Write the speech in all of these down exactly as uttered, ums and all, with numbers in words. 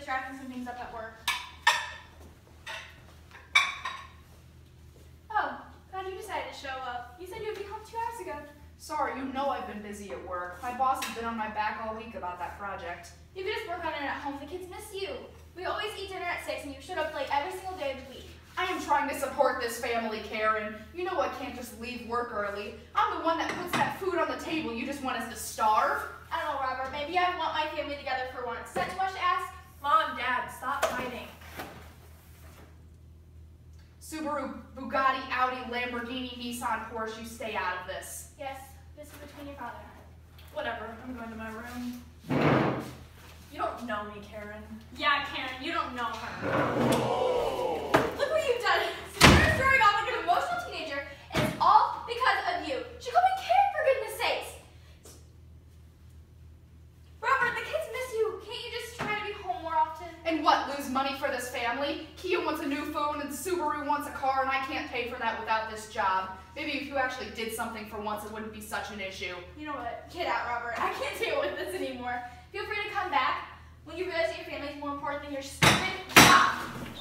just wrapping some things up at work. Oh, glad you decided to show up. You said you would be home two hours ago. Sorry, you know I've been busy at work. My boss has been on my back all week about that project. You could just work on it at home. The kids miss you. We always eat dinner at six and you showed up late every single day of the week. I am trying to support this family, Karen. You know I can't just leave work early. I'm the one that puts that food on the table. You just want us to starve? I don't know, Robert. Maybe I want my family together for once. Is that too much to ask? Mom, Dad, stop fighting. Subaru, Bugatti, Audi, Lamborghini, Nissan, Porsche, you stay out of this. Yes, this is between your father and I. Whatever, I'm going to my room. You don't know me, Karen. Yeah, Karen, you don't know her. Look what you've done. You're throwing off like an emotional teenager, and it's all because of you. She called me Karen, for goodness sakes. Robert, the kids miss you. Can't you just try to be home more often? And what, lose money for this family? Kia wants a new phone and Subaru wants a car and I can't pay for that without this job. Maybe if you actually did something for once, it wouldn't be such an issue. You know what? Get out, Robert. I can't deal with this anymore. Feel free to come back when you realize that your family is more important than your stupid job.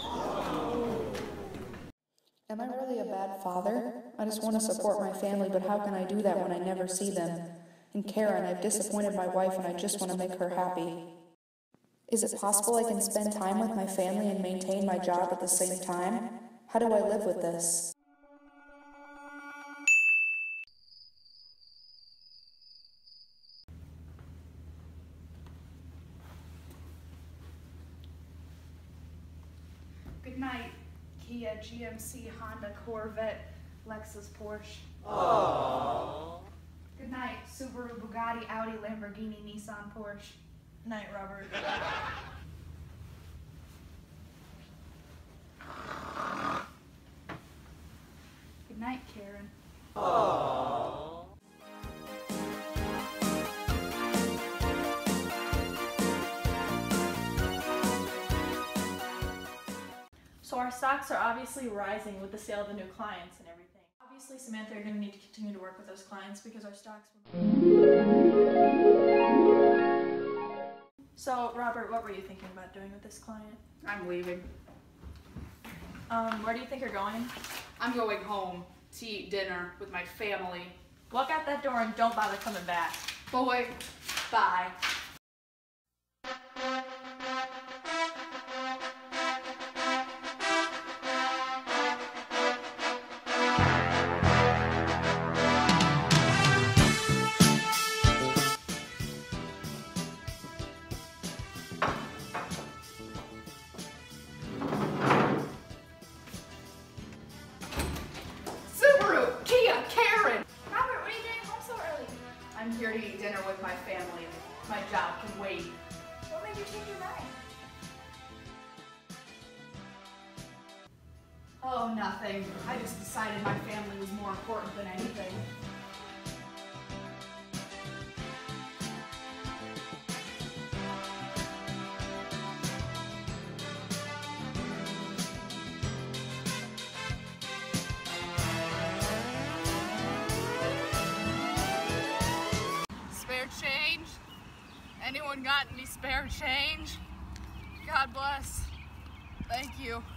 Am I really a bad father? I just want to support my family, but how can I do that when I never see them? And Karen, I've disappointed my wife and I just want to make her happy. Is it possible I can spend time with my family and maintain my job at the same time? How do I live with this? Good night, Kia, G M C, Honda, Corvette, Lexus, Porsche. Aww. Good night, Subaru, Bugatti, Audi, Lamborghini, Nissan, Porsche. Night, Robert. Good night, Karen. Aww. So our stocks are obviously rising with the sale of the new clients and everything. Obviously, Samantha, you're going to need to continue to work with those clients because our stocks will... So, Robert, what were you thinking about doing with this client? I'm leaving. Um, where do you think you're going? I'm going home to eat dinner with my family. Walk out that door and don't bother coming back. Boy, bye. I'm here to eat dinner with my family. My job can wait. What made you change your mind? Oh, nothing. I just decided my family was more important than anything. Change? Anyone got any spare change? God bless. Thank you.